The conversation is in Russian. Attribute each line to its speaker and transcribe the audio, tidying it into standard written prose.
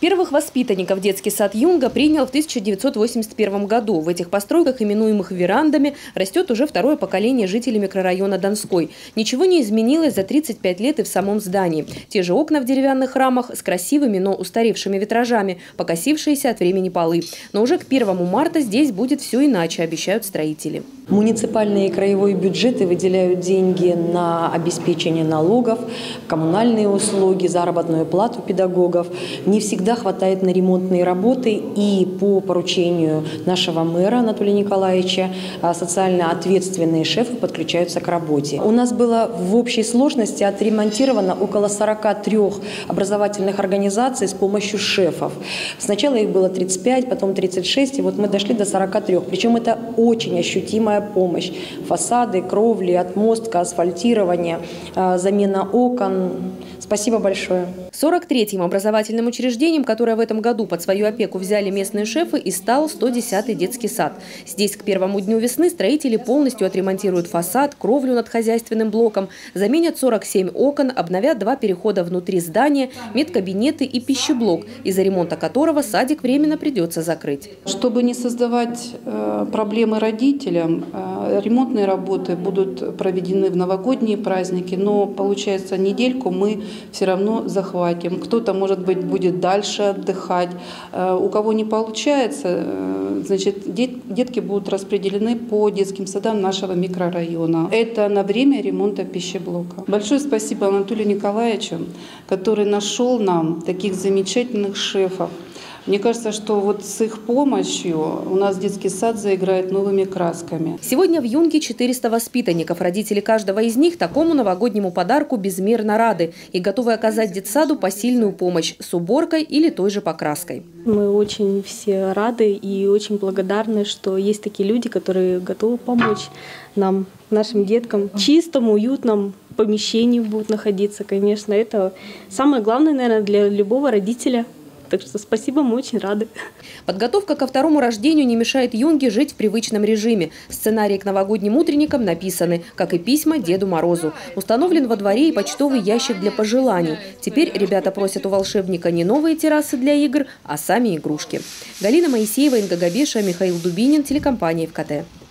Speaker 1: Первых воспитанников детский сад «Юнга» принял в 1981 году. В этих постройках, именуемых верандами, растет уже второе поколение жителей микрорайона Донской. Ничего не изменилось за 35 лет и в самом здании. Те же окна в деревянных рамах с красивыми, но устаревшими витражами, покосившиеся от времени полы. Но уже к 1 марта здесь будет все иначе, обещают строители.
Speaker 2: Муниципальные и краевые бюджеты выделяют деньги на обеспечение налогов, коммунальные услуги, заработную плату педагогов. Не всегда хватает на ремонтные работы, и по поручению нашего мэра Анатолия Николаевича социально ответственные шефы подключаются к работе. У нас было в общей сложности отремонтировано около 43 образовательных организаций с помощью шефов. Сначала их было 35, потом 36, и вот мы дошли до 43. Причем это очень ощутимая помощь. Фасады, кровли, отмостка, асфальтирование, замена окон. Спасибо большое.
Speaker 1: 43-м образовательным учреждением, которое в этом году под свою опеку взяли местные шефы, и стал 110-й детский сад. Здесь к первому дню весны строители полностью отремонтируют фасад, кровлю над хозяйственным блоком, заменят 47 окон, обновят 2 перехода внутри здания, медкабинеты и пищеблок, из-за ремонта которого садик временно придется закрыть.
Speaker 3: Чтобы не создавать проблемы родителям, ремонтные работы будут проведены в новогодние праздники, но получается недельку мы все равно захватим. Кто-то, может быть, будет дальше отдыхать. У кого не получается, значит, детки будут распределены по детским садам нашего микрорайона. Это на время ремонта пищеблока. Большое спасибо Анатолию Николаевичу, который нашел нам таких замечательных шефов. Мне кажется, что вот с их помощью у нас детский сад заиграет новыми красками.
Speaker 1: Сегодня в «Юнге» 400 воспитанников. Родители каждого из них такому новогоднему подарку безмерно рады и готовы оказать детсаду посильную помощь с уборкой или той же покраской.
Speaker 4: Мы очень все рады и очень благодарны, что есть такие люди, которые готовы помочь нам, нашим деткам, в чистом, уютном помещении будут находиться. Конечно, это самое главное, наверное, для любого родителя. Так что спасибо, мы очень рады.
Speaker 1: Подготовка ко второму рождению не мешает «Юнге» жить в привычном режиме. Сценарии к новогодним утренникам написаны, как и письма Деду Морозу. Установлен во дворе и почтовый ящик для пожеланий. Теперь ребята просят у волшебника не новые террасы для игр, а сами игрушки. Галина Моисеева, Инга Габеша, Михаил Дубинин, телекомпания ФКТ.